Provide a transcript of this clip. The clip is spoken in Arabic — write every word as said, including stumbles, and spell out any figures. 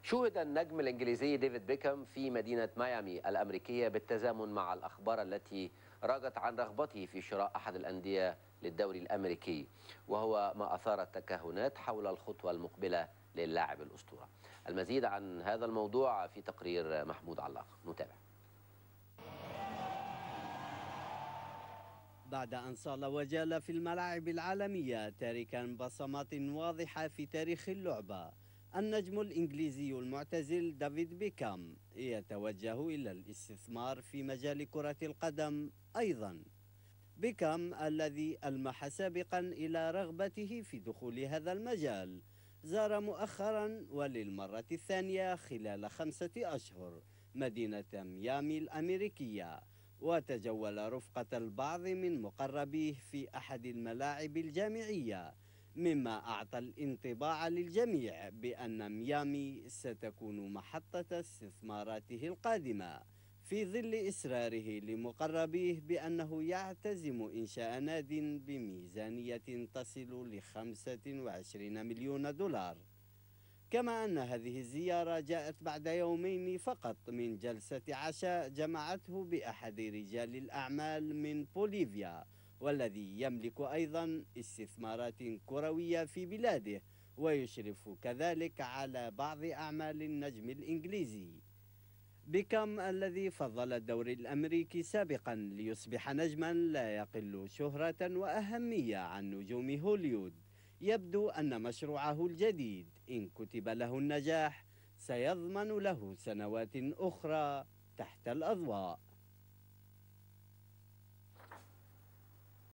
شوهد النجم الإنجليزي ديفيد بيكهام في مدينة ميامي الأمريكية بالتزامن مع الأخبار التي راجت عن رغبته في شراء أحد الأندية للدوري الأمريكي، وهو ما أثار التكهنات حول الخطوة المقبلة للاعب الأسطورة. المزيد عن هذا الموضوع في تقرير محمود علاق، نتابع. بعد أن صال وجال في الملاعب العالمية تاركا بصمات واضحة في تاريخ اللعبة، النجم الإنجليزي المعتزل ديفيد بيكهام يتوجه إلى الاستثمار في مجال كرة القدم أيضا. بيكهام الذي ألمح سابقا إلى رغبته في دخول هذا المجال زار مؤخرا وللمرة الثانية خلال خمسة أشهر مدينة ميامي الأمريكية، وتجول رفقة البعض من مقربيه في أحد الملاعب الجامعية، مما أعطى الانطباع للجميع بأن ميامي ستكون محطة استثماراته القادمة، في ظل إصراره لمقربيه بأنه يعتزم إنشاء ناد بميزانية تصل ل خمسة وعشرين مليون دولار. كما أن هذه الزيارة جاءت بعد يومين فقط من جلسة عشاء جمعته بأحد رجال الأعمال من بوليفيا، والذي يملك أيضا استثمارات كروية في بلاده ويشرف كذلك على بعض أعمال النجم الإنجليزي. بيكهام الذي فضل الدوري الأمريكي سابقا ليصبح نجما لا يقل شهرة وأهمية عن نجوم هوليوود، يبدو أن مشروعه الجديد إن كتب له النجاح سيضمن له سنوات أخرى تحت الأضواء.